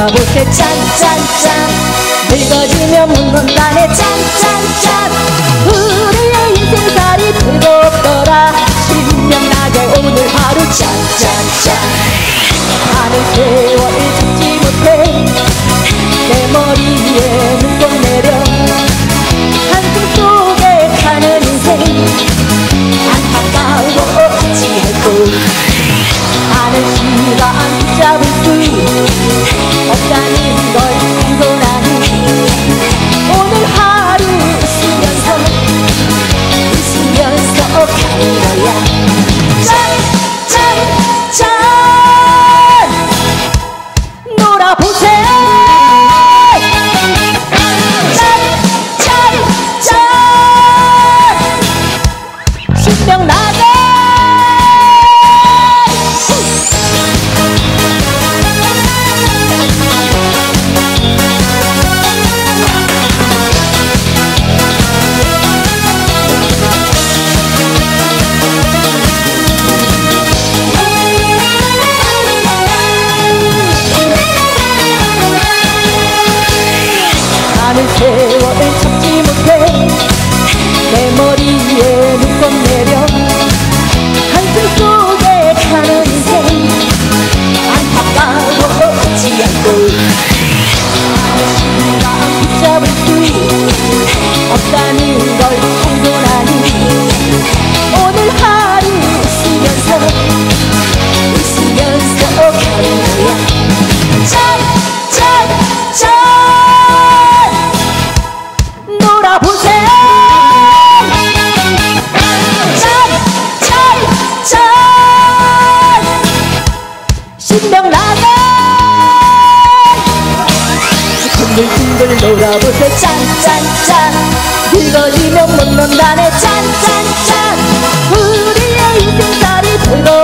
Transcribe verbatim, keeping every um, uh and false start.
놀아보세 짠짠짠. 늙어지면 묻는다네 짠짠짠. 우리의 인생살이 즐겁더라. 신명나게 오늘 하루 짠짠짠. 가는 세월을 잡지 못해 내 머리에 눈곱 내려 한숨 속에 가는 인생 안타까워하지 않고 하는 시간 붙잡을 수 없다는 걸 알고 나니 오늘 하루 웃으면서 웃으면서 가는 거야. 짠! 짠! 짠! 놀아보세. 짠! 짠! 짠! 신명나게 가는 세월을 참지 못해 내 머리에 눈곱 내려 한숨 속에 가는 인생 안타까워하지 않고 시간 붙잡을 수 없다는 걸 알고 나니 오늘 하루 웃으면서 웃으면서 가는 거야. 짠! 짠! 짠! 놀아보세. 짠! 짠! 짠! 신명나게 둥글둥글 놀아보세 짠짠짠. 늙어지면 못 논다네 짠짠짠. 우리의 인생살이 즐거워